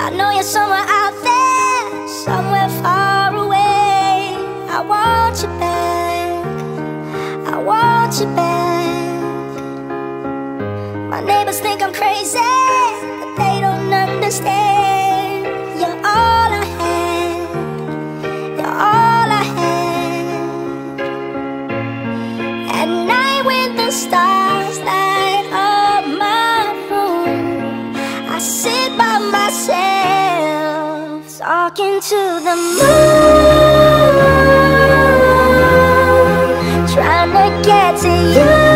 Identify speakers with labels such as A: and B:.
A: I know you're somewhere out there, somewhere far away. I want you back, I want you back. My neighbors think I'm crazy, but they don't understand. You're all I had, you're all I had. At night when the stars light up my room, I sit by myself, talking to the moon, trying to get to you.